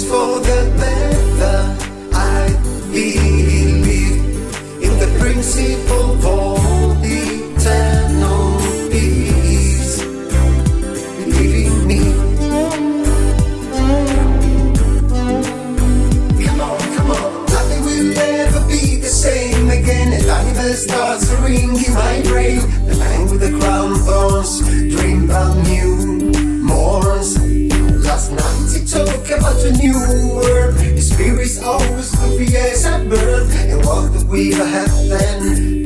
for the better. I believe in the principle of eternal peace. Believe in me. Come on, come on. Nothing will never be the same again. A tiny bell starts to ring in my brain. The man with the crown of thorns dream about new morns. Last night he talked about a new world. His spirit's always could be as a bird. And what did we have then?